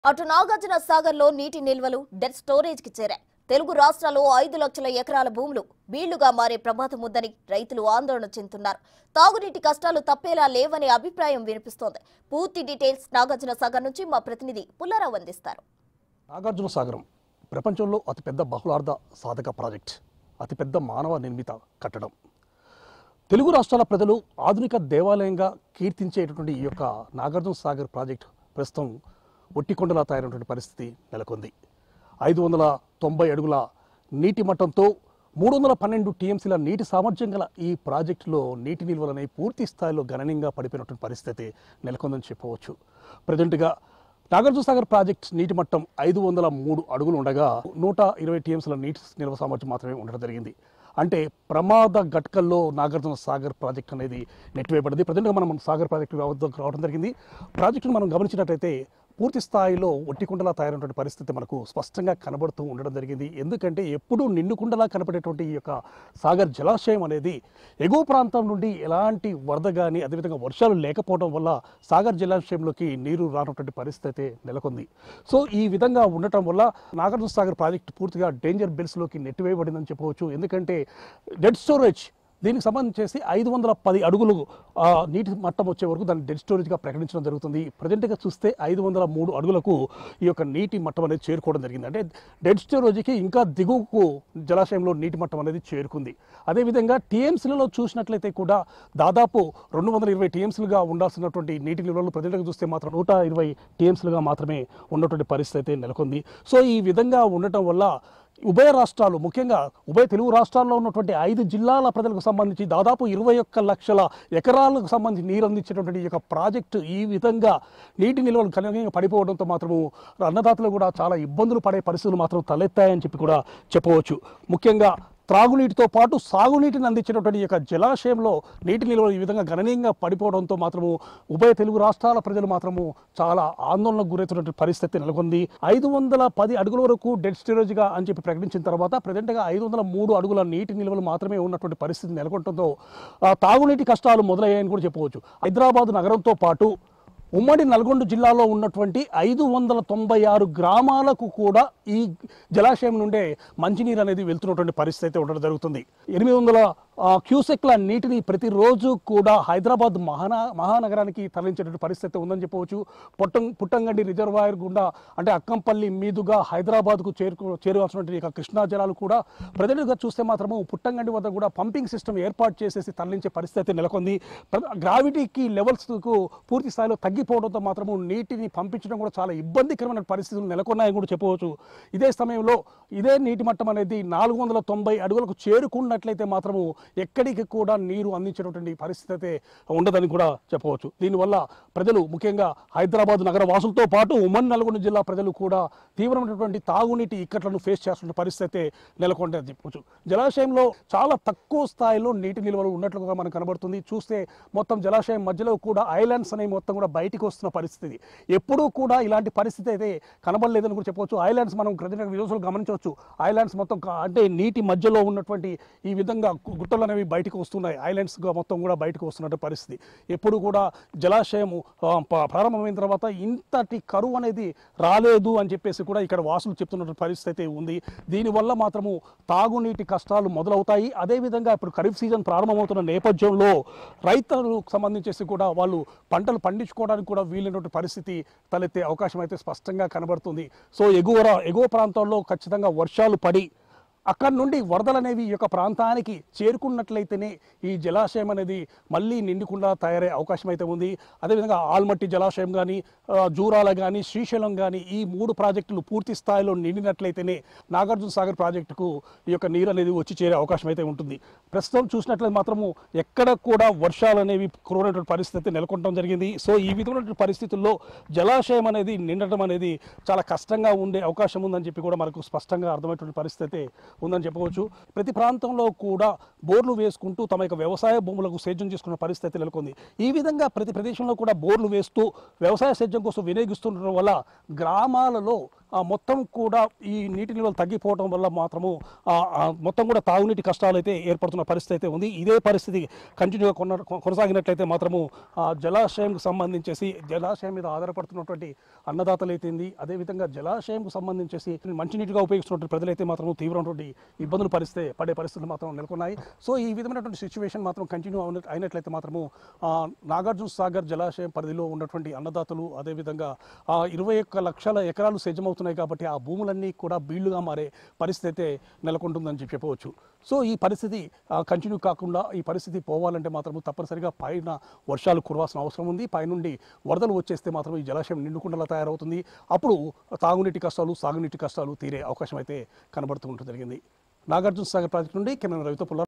అటు నాగార్జున సాగర్ లో నీటి నిల్వలు డెడ్ స్టోరేజ్ కి చేరాయి. తెలుగు రాష్ట్రాల్లో 5 లక్షల ఎకరాల భూములు బీళ్లుగా మారే ప్రమాదం ఉందని రైతులు ఆందోళన చెందుతున్నారు. తాగునీటి కష్టాలు తప్పేలా లేవనే అభిప్రాయం వినిపిస్తోంది. పూర్తి డీటెయిల్స్ నాగార్జున సాగర్ నుంచి మా ప్రతినిధి పుల్లారావు అందిస్తారు. నాగార్జున సాగరం ప్రపంచంలో అతిపెద్ద బహుళార్థ సాధక ప్రాజెక్ట్, అతిపెద్ద మానవ నిర్మిత కట్టడం. తెలుగు రాష్ట్రాల ప్రజలు ఆధునిక దేవాలయంగా కీర్తించేటటువంటి ఈ యొక్క నాగార్జున సాగర్ ప్రాజెక్ట్ ప్రస్తుతం ఒట్టికొండలా తయారైనటువంటి పరిస్థితి నెలకొంది. 590 అడుగుల నీటి మట్టంతో 312 టీఎంసీల నీటి సామర్థ్యం గల ఈ ప్రాజెక్టులో నీటి నిల్వలనే పూర్తి స్థాయిలో గణనీయంగా పడిపోయినటువంటి పరిస్థితి నెలకొందని చెప్పవచ్చు. ప్రజెంట్గా నాగార్జున సాగర్ ప్రాజెక్ట్ నీటి మట్టం 503 అడుగులు ఉండగా 120 టీఎంసీల నీటి నిల్వ సామర్థ్యం మాత్రమే ఉండడం జరిగింది. అంటే ప్రమాద ఘటకల్లో నాగార్జున సాగర్ ప్రాజెక్ట్ అనేది నెట్టివేయబడింది. ప్రజెంట్గా మనం సాగర్ ప్రాజెక్టు రావడం జరిగింది. ప్రాజెక్టును మనం గమనించినట్లయితే పూర్తి స్థాయిలో ఒట్టికుండలా తయారైనటువంటి పరిస్థితి మనకు స్పష్టంగా కనబడుతూ ఉండడం జరిగింది. ఎందుకంటే ఎప్పుడూ నిండుకుండలా కనపడేటువంటి ఈ యొక్క సాగర్ జలాశయం అనేది ఎగువ ప్రాంతం నుండి ఎలాంటి వరద కానీ అదేవిధంగా వర్షాలు లేకపోవడం వల్ల సాగర్ జలాశయంలోకి నీరు రానటువంటి పరిస్థితి నెలకొంది. సో ఈ విధంగా ఉండటం వల్ల నాగార్జున సాగర్ ప్రాజెక్టు పూర్తిగా డేంజర్ బెల్స్లోకి నెట్టివేయబడిందని చెప్పవచ్చు. ఎందుకంటే డెడ్ స్టోరేజ్ దీనికి సంబంధించి 510 అడుగులు నీటి మట్టం వచ్చే వరకు దాన్ని డెడ్ స్టోరేజ్గా ప్రకటించడం జరుగుతుంది. ప్రజెంట్గా చూస్తే 503 అడుగులకు ఈ యొక్క నీటి మట్టం అనేది చేరుకోవడం జరిగింది. అంటే డెడ్ స్టోరేజ్కి ఇంకా దిగువకు జలాశయంలో నీటి మట్టం అనేది చేరుకుంది. అదేవిధంగా టీఎంసీలలో చూసినట్లయితే కూడా దాదాపు 220 టీఎంసీలుగా ఉండాల్సినటువంటి నీటి నిల్వలు ప్రజెంట్గా చూస్తే మాత్రం 120 టీఎంసీలుగా మాత్రమే ఉన్నటువంటి పరిస్థితి నెలకొంది. సో ఈ విధంగా ఉండటం వల్ల ఉభయ రాష్ట్రాలు, ముఖ్యంగా ఉభయ తెలుగు రాష్ట్రాల్లో ఉన్నటువంటి 5 జిల్లాల ప్రజలకు సంబంధించి దాదాపు 21 లక్షల ఎకరాలకు సంబంధించి నీరు అందించేటువంటి ఈ యొక్క ప్రాజెక్టు ఈ విధంగా నీటి నిల్వలు గణనీయంగా పడిపోవడంతో మాత్రము అన్నదాతలు కూడా చాలా ఇబ్బందులు పడే పరిస్థితులు మాత్రం తలెత్తాయని చెప్పి కూడా చెప్పవచ్చు. ముఖ్యంగా త్రాగునీటితో పాటు సాగునీటిని అందించినటువంటి ఈ యొక్క జలాశయంలో నీటి నిల్వలు ఈ విధంగా గణనీయంగా పడిపోవడంతో మాత్రము ఉభయ తెలుగు రాష్ట్రాల ప్రజలు మాత్రము చాలా ఆందోళనకు గురవుతున్నటువంటి పరిస్థితి నెలకొంది. 510 అడుగుల వరకు డెడ్ స్టోరేజ్గా అని చెప్పి ప్రకటించిన తర్వాత ప్రజెంట్గా 503 అడుగుల నీటి నిల్వలు మాత్రమే ఉన్నటువంటి పరిస్థితి నెలకొనడంతో తాగునీటి కష్టాలు మొదలయ్యాయని కూడా చెప్పవచ్చు. హైదరాబాద్ నగరంతో పాటు ఉమ్మడి నల్గొండ జిల్లాలో ఉన్నటువంటి 596 గ్రామాలకు కూడా ఈ జలాశయం నుండే మంచినీరు అనేది వెళ్తున్నటువంటి పరిస్థితి ఉండడం జరుగుతుంది. 800 క్యూసెక్ల నీటిని ప్రతిరోజు కూడా హైదరాబాద్ మహానగరానికి తరలించేటువంటి పరిస్థితి ఉందని చెప్పవచ్చు. పుట్టంగండి రిజర్వాయర్ గుండా అంటే అక్కంపల్లి మీదుగా హైదరాబాద్కు చేరువాల్సినటువంటి ఇక కృష్ణా జలాలు కూడా ప్రజలుగా చూస్తే మాత్రము పుట్టంగండి వద్ద కూడా పంపింగ్ సిస్టమ్ ఏర్పాటు చేసేసి తరలించే పరిస్థితి నెలకొంది. గ్రావిటీకి లెవెల్స్కు పూర్తి స్థాయిలో తగ్గిపోవడంతో మాత్రము నీటిని పంపించడం కూడా చాలా ఇబ్బందికరమైన పరిస్థితులు నెలకొన్నాయని కూడా చెప్పవచ్చు. ఇదే సమయంలో ఇదే నీటి మట్టం అనేది 490 అడుగులకు చేరుకున్నట్లయితే మాత్రము ఎక్కడికి కూడా నీరు అందించేటువంటి పరిస్థితి ఉండదని కూడా చెప్పవచ్చు. దీనివల్ల ప్రజలు, ముఖ్యంగా హైదరాబాద్ నగర వాసులతో పాటు ఉమ్మడి నల్గొండ జిల్లా ప్రజలు కూడా తీవ్రమైనటువంటి తాగునీటి ఇక్కట్లను ఫేస్ చేస్తున్న పరిస్థితి నెలకొందని చెప్పవచ్చు. జలాశయంలో చాలా తక్కువ స్థాయిలో నీటి నిల్వలు ఉన్నట్లుగా మనకు కనబడుతుంది. చూస్తే మొత్తం జలాశయం మధ్యలో కూడా ఐలాండ్స్ అనేవి మొత్తం కూడా బయటికి వస్తున్న పరిస్థితి. ఎప్పుడూ కూడా ఇలాంటి పరిస్థితి అయితే కనబడలేదని కూడా చెప్పవచ్చు. ఐలాండ్స్ మనం వీడియోస్లో గమనించవచ్చు. ఐలాండ్స్ మొత్తం అంటే నీటి మధ్యలో ఉన్నటువంటి ఈ విధంగా గుట్టలు అనేవి బయటకు వస్తున్నాయి. ఐలాండ్స్గా మొత్తం కూడా బయటకు వస్తున్న పరిస్థితి. ఎప్పుడు కూడా జలాశయం ప్రారంభమైన తర్వాత ఇంతటి కరువు అనేది రాలేదు అని చెప్పేసి కూడా ఇక్కడ వాసులు చెప్తున్న పరిస్థితి ఉంది. దీనివల్ల మాత్రము తాగునీటి కష్టాలు మొదలవుతాయి. అదేవిధంగా ఇప్పుడు ఖరీఫ్ సీజన్ ప్రారంభమవుతున్న నేపథ్యంలో రైతులకు సంబంధించేసి కూడా వాళ్ళు పంటలు పండించుకోవడానికి కూడా వీలైనటువంటి పరిస్థితి తలెత్తే అవకాశం అయితే స్పష్టంగా కనబడుతుంది. సో ఎగువ ప్రాంతాల్లో ఖచ్చితంగా వర్షాలు పడి అక్కడి నుండి వరదలు అనేవి ఈ యొక్క ప్రాంతానికి చేరుకున్నట్లయితేనే ఈ జలాశయం అనేది మళ్ళీ నిండుకుండా తయారయ్యే అవకాశం అయితే ఉంది. అదేవిధంగా ఆల్మట్టి జలాశయం కానీ, జూరాల కానీ, శ్రీశైలం కానీ ఈ 3 ప్రాజెక్టులు పూర్తి స్థాయిలో నిండినట్లయితేనే నాగార్జున సాగర్ ప్రాజెక్టుకు ఈ యొక్క నీరు అనేది వచ్చి చేరే అవకాశం అయితే ఉంటుంది. ప్రస్తుతం చూసినట్లయితే మాత్రము ఎక్కడ కూడా వర్షాలు అనేవి కురవనటువంటి పరిస్థితి నెలకొనడం జరిగింది. సో ఈ విధమైనటువంటి పరిస్థితుల్లో జలాశయం అనేది నిండటం అనేది చాలా కష్టంగా ఉండే అవకాశం ఉందని చెప్పి కూడా మనకు స్పష్టంగా అర్థమైనటువంటి పరిస్థితి ఉందని చెప్పవచ్చు. ప్రతి ప్రాంతంలో కూడా బోర్లు వేసుకుంటూ తమ యొక్క వ్యవసాయ భూములకు సేద్యం చేసుకున్న పరిస్థితి నెలకొంది. ఈ విధంగా ప్రతి ప్రదేశంలో కూడా బోర్లు వేస్తూ వ్యవసాయ సేద్యం కోసం వినియోగిస్తుండడం వల్ల గ్రామాలలో మొత్తం కూడా ఈ నీటి నిల్వలు తగ్గిపోవడం వల్ల మాత్రము మొత్తం కూడా తాగునీటి కష్టాలు అయితే ఏర్పడుతున్న పరిస్థితి అయితే ఉంది. ఇదే పరిస్థితి కంటిన్యూగా కొనసాగినట్లయితే మాత్రము జలాశయంకు సంబంధించేసి జలాశయం మీద ఆధారపడుతున్నటువంటి అన్నదాతలు అయితేంది, అదేవిధంగా జలాశయంకు సంబంధించేసి మంచినీటిగా ఉపయోగిస్తున్నటువంటి ప్రజలైతే మాత్రం తీవ్రమైనటువంటి ఇబ్బందులు పడే పరిస్థితులు మాత్రం నెలకొన్నాయి. సో ఈ విధమైనటువంటి సిచ్యువేషన్ మాత్రం కంటిన్యూ అయినట్లయితే మాత్రము నాగార్జున సాగర్ జలాశయం పరిధిలో ఉన్నటువంటి అన్నదాతలు, అదేవిధంగా 21 లక్షల ఎకరాలు సేద్యమవుతున్నాయి కాబట్టి ఆ భూములన్నీ కూడా బీళ్లుగా మారే పరిస్థితి అయితే నెలకొంటుందని చెప్పవచ్చు. సో ఈ పరిస్థితి కంటిన్యూ కాకుండా ఈ పరిస్థితి పోవాలంటే మాత్రం తప్పనిసరిగా పైన వర్షాలు కురవాల్సిన అవసరం ఉంది. పైనుండి వరదలు వచ్చేస్తే మాత్రం ఈ జలాశయం నిండుకుండలా తయారవుతుంది. అప్పుడు తాగునీటి కష్టాలు, సాగునీటి కష్టాలు తీరే అవకాశం అయితే కనబడుతూ ఉంటుంది జరిగింది. నాగార్జున సాగర్ ప్రాజెక్టు నుండి కెమెరా రవితో పుల్ల.